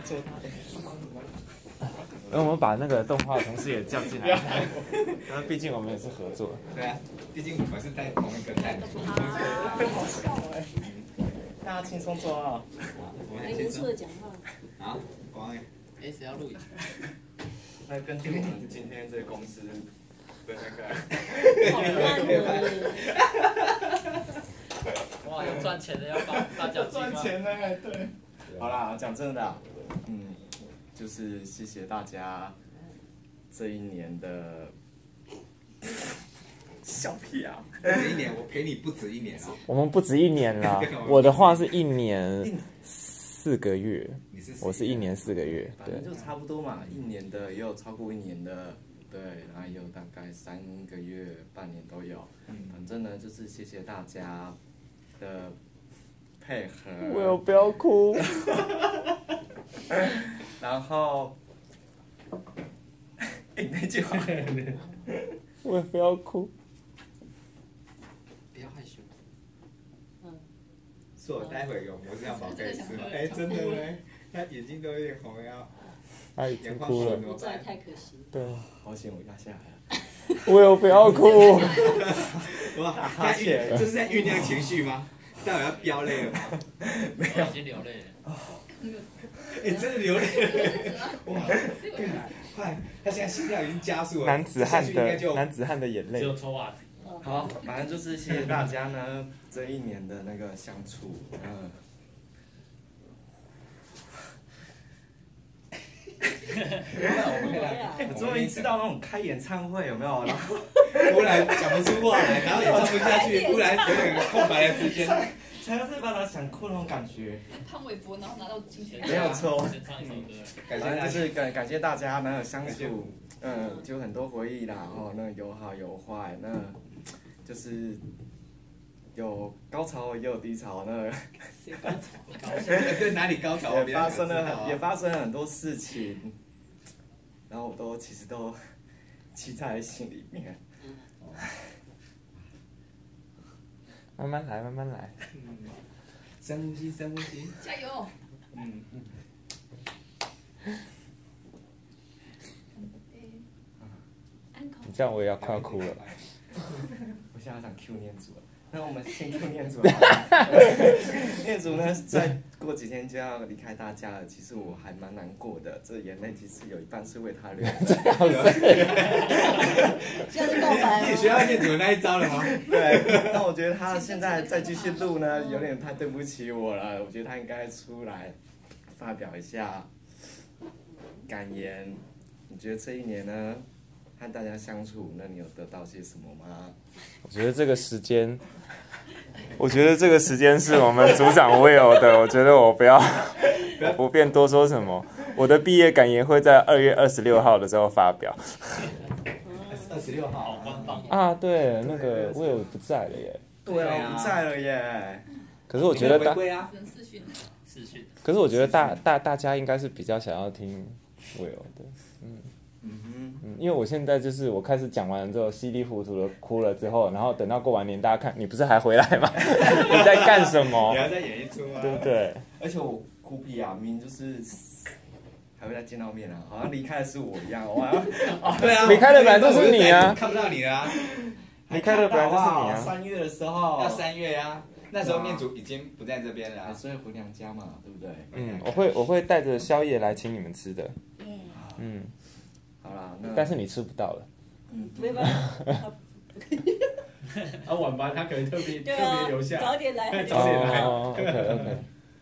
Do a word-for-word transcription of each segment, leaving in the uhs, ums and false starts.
做他。 那我们把那个动画同事也叫进来，然后毕竟我们也是合作。 对啊，毕竟我们是在同一个站组。 好笑哎！ 大家轻松做啊。 我们严肃的讲话。 好，光哎， 哎，谁要录影？ 那根据我们今天这个公司的那个， 好烂的。 哇，有赚钱的要发大奖金吗？ 赚钱呢，对。好啦，讲真的，嗯，就是谢谢大家这一年的笑屁啊！ 这一年我陪你不止一年哦。 我们不止一年啦，我的话是一年四个月，我是一年四个月，对， 就差不多嘛，一年的也有超过一年的，对，然后也有大概三个月、半年都有。反正呢，就是谢谢大家的配合。 我有不要哭。 然后，哎，那句话， 我也不要哭。 不要害羞。 嗯。 是我待会有魔杖宝可以吃吗？哎，真的嘞，他眼睛都有点红呀。 他已经哭了。 不在太可惜。 对。 好险我压下来了。 我有不要哭。 哇，他这是在酝酿情绪吗？待会要飙泪了吗？ 没有，已经流泪了。 哎，真的流泪了！哇，快，他现在心跳已经加速了。 男子汉的男子汉的眼泪。 只有抽袜子。 好，反正就是谢谢大家呢，这一年的那个相处，嗯。我终于知道那种开演唱会有没有？然后突然讲不出话来，然后也唱不下去，突然有点空白的时间， 才是把他想哭那种感觉。 潘玮柏，然后拿到金曲， 没有错。 先唱一首歌。 感谢就是感感谢大家那个相处，嗯，就很多回忆啦，然后那有好有坏，那就是有高潮也有低潮，那谁高潮？ 对哪里高潮？ 也发生了也发生了很多事情。然后我都其实都记在心里面。 慢慢来，慢慢来。 深呼吸，深呼吸。 加油！ 嗯嗯。你这样我也要快要哭了。 我现在想 Q 念祖了，那我们先 Q 念祖。念祖呢，再过几天就要离开大家了。其实我还蛮难过的，这眼泪其实有一半是为他流的。 现在是告白了。 你学到念祖那一招了吗？ 对，那我觉得他现在再继续录呢，有点太对不起我了。我觉得他应该出来发表一下感言。你觉得这一年呢？和大家相处，那你有得到些什么吗？ 我觉得这个时间，我觉得这个时间是我们组长Will的。我觉得我不要，我不便多说什么。我的毕业感言会在二月二十六号的时候发表。 二十六号， 官方啊，对，那个Will不在了耶。 对啊，不在了耶。 可是我觉得大， 视讯， 视讯。 可是我觉得大大大家应该是比较想要听Will的，嗯。嗯，因为我现在就是我开始讲完了之后稀里糊涂的哭了之后，然后等到过完年大家看你不是还回来吗？你在干什么？ 你要再演一出吗？ 对不对？ 而且我哭屁啊，明明就是还会再见到面啊，好像离开的是我一样，我好像哦对啊， 离开的本来就是你啊， 看不到你了啊， 离开的本来就是你啊。 三月的时候， 要三月啊，那时候念祖已经不在这边了， 所以回娘家嘛，对不对？ 嗯，我会我会带着宵夜来请你们吃的，嗯。 好啦，那但是你吃不到了。 嗯，没办法。 啊，晚班他可能特别特别留下， 早点来， 早点来。 哦 ，OK OK。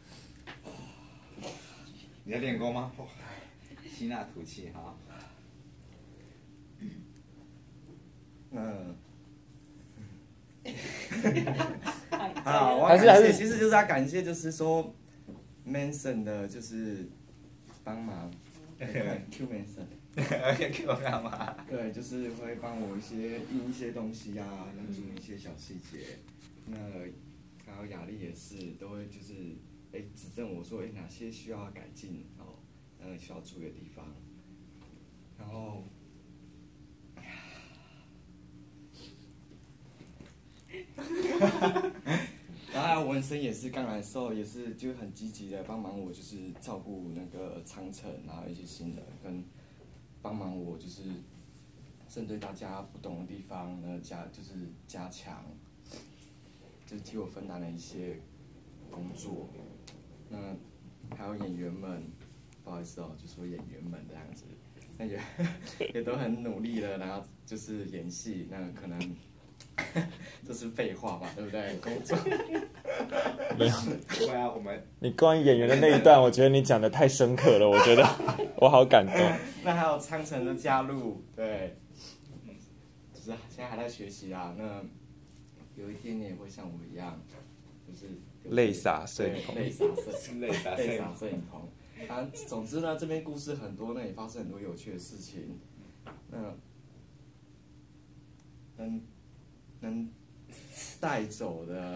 你在练功吗？吸纳吐气哈。 嗯。 好， 我要感谢，其实就是要感谢，就是说 ，Manson 的，就是帮忙。Q Manson。Q 干嘛？对，就是会帮我一些印一些东西啊，然后注意一些小细节。那然后雅丽也是都会就是哎指正我说哎哪些需要改进哦，呃需要注意的地方。然后，然后我文森也是刚来的时候，也是就很积极的帮忙我，就是照顾那个长城，然后一些新人跟帮忙我，就是针对大家不懂的地方呢加就是加强，就是替我分担了一些工作。那还有演员们，不好意思哦，就说演员们这样子，那也也都很努力了，然后就是演戏，那可能。这是废话吧，对不对？工作没有。 对啊，我们你关于演员的那一段，我觉得你讲的太深刻了，我觉得我好感动。 那还有昌城的加入，对，就是现在还在学习啊。那有一天你也会像我一样，就是泪洒摄影棚， 泪洒摄泪洒泪洒摄影棚。啊，总之呢，这边故事很多，那也发生很多有趣的事情。那能能带走的，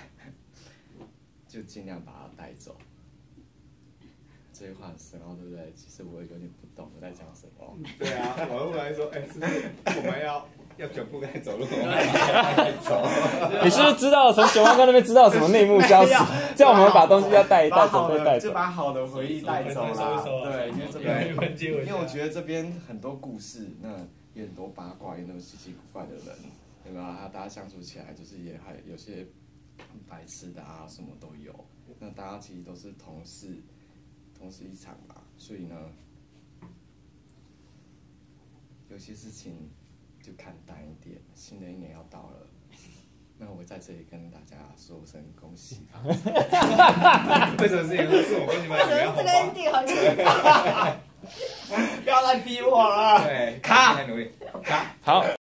就尽量把它带走。这句话很深奥，对不对？其实我有点不懂我在讲什么。 对啊，我后来说，哎、欸，是不是我们要要全部该走路，我们该走。 你是不是知道从九万哥那边知道什么内幕消息？叫我们把东西要带带走，带带走， 就把好的回忆带走啦。对，因为这边， 因为我觉得这边很多故事，那也很多八卦，也很多奇奇怪怪的人，对吧？还有大家相处起来，就是也还有些很白痴的啊，什么都有。那大家其实都是同事。同时一场吧，所以呢，有些事情就看淡一点。新的一年要到了，那我在这里跟大家说声恭喜。 为什么是是我恭喜吗？你们要红包。不要再逼我了。对，卡，努力，卡， 好。